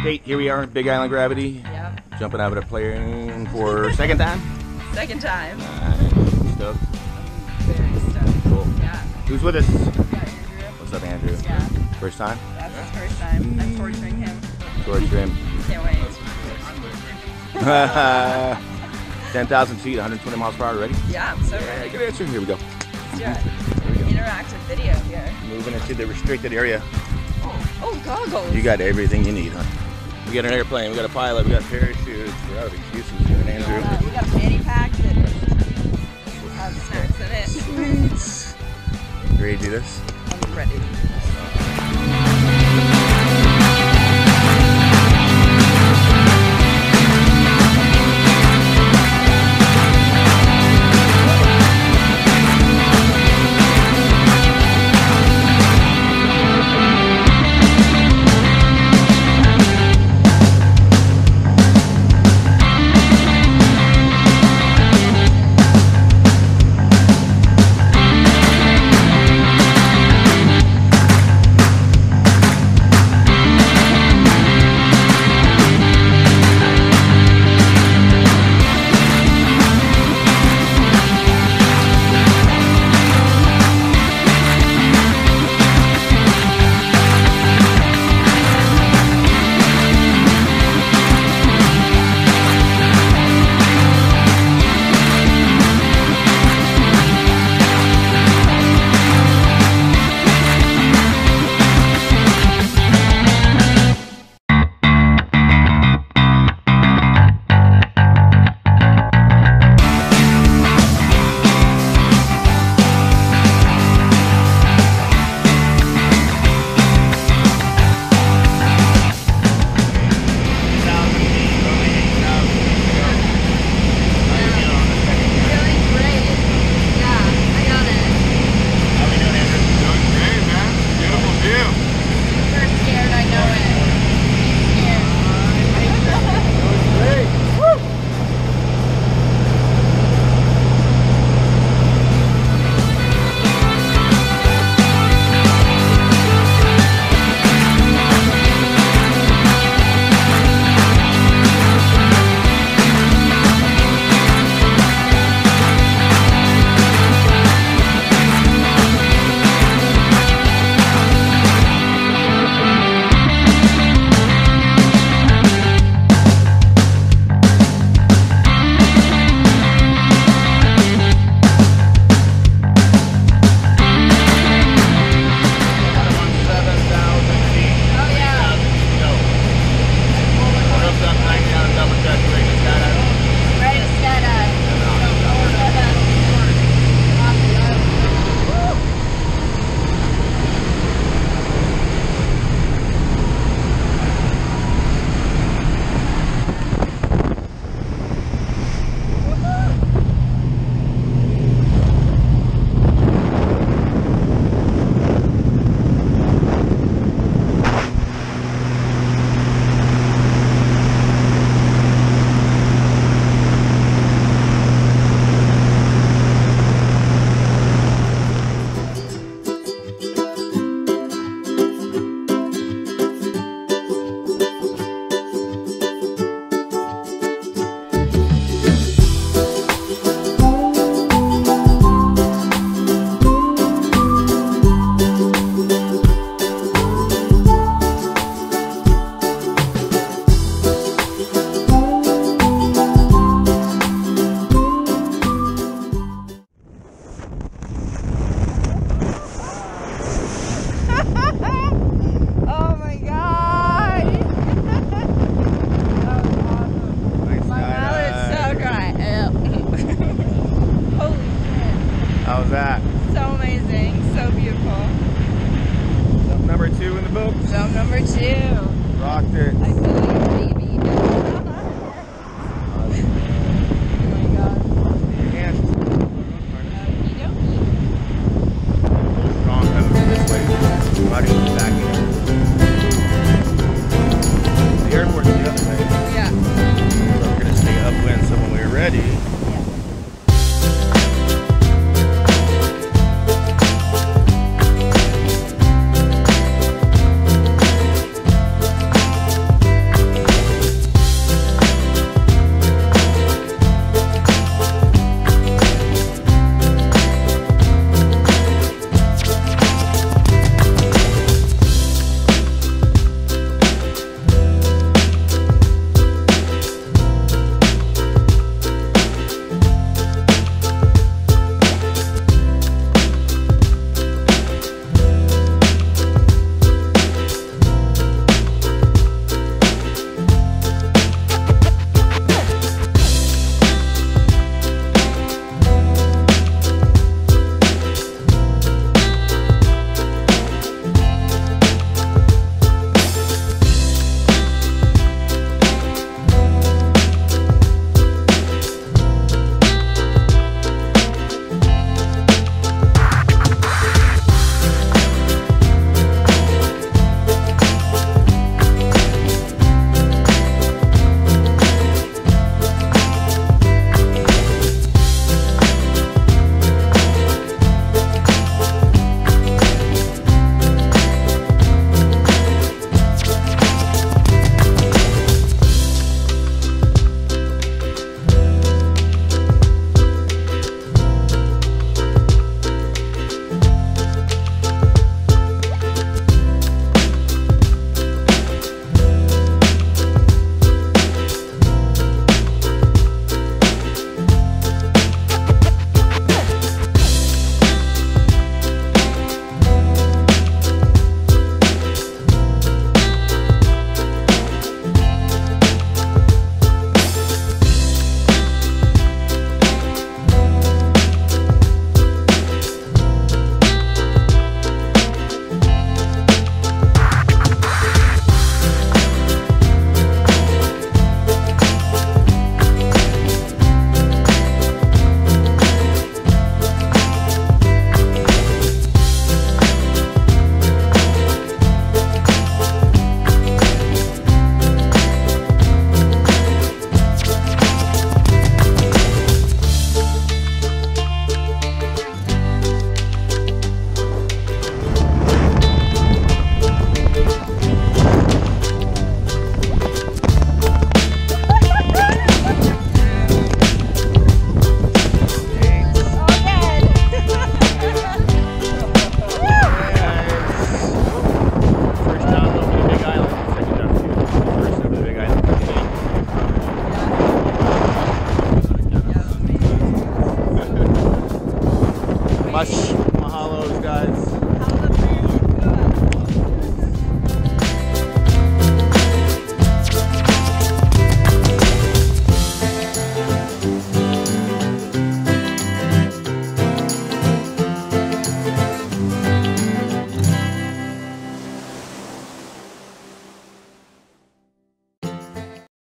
Kate, here we are, Big Island Gravity. Yep. Jumping out of the plane for second time. Second time. Stoked. Very stoked. Cool. Yeah. Who's with us? We got Andrew. What's up, Andrew? Yeah. First time? That's his first time. I'm torturing him. Torture him. Can't wait. 10,000 feet, 120 miles per hour. Ready? Yeah, I'm so ready. Good answer. Here we go. Let's do it. Interactive video here. Moving into the restricted area. Oh, goggles. You got everything you need, huh? We got an airplane, we got a pilot, we got parachutes. We're out of excuses. We got an Andrew. We got a fanny pack that has snacks in it. Sweet. You ready to do this? I'm ready. How's that? So amazing, so beautiful. Jump number 2 in the book. Jump number 2. Rocked it. I feel